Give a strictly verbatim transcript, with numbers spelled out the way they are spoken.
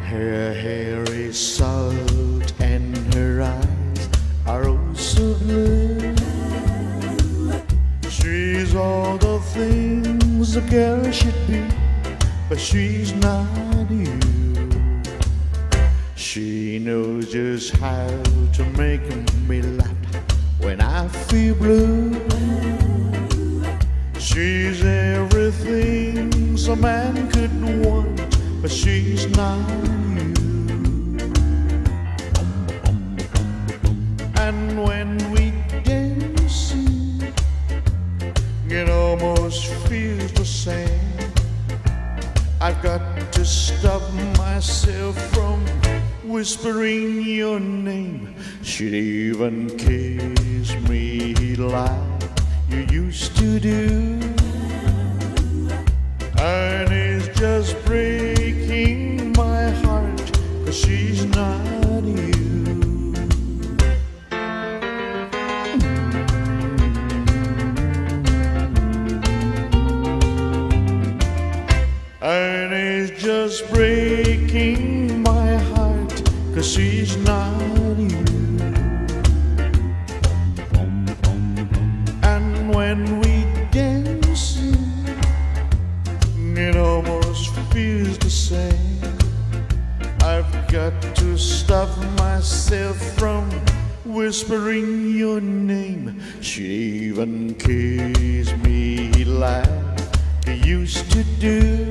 Her hair is salt and her eyes are oh so blue. She's all the things a girl should be, but she's not you. She knows just how to make me laugh when I feel blue. She's everything some man could want, but she's not you. And when we dance, it almost feels the same. I've got to stop myself from whispering your name. She'd even kiss me like you used to do. And it's just breaking my heart, 'cause she's not you. And it's just breaking my heart, 'cause she's not you. And when we dance, it almost feels the same. I've got to stop myself from whispering your name. She even kissed me like you used to do.